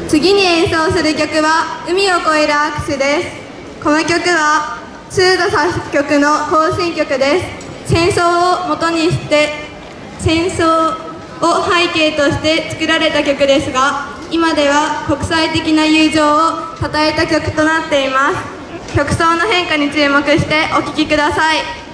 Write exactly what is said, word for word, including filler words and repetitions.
次に演奏する曲は海を越える握手です。この曲は中土作曲の行進曲です。戦争を元にして戦争を背景として作られた曲ですが、今では国際的な友情を称えた曲となっています。曲調の変化に注目してお聴きください。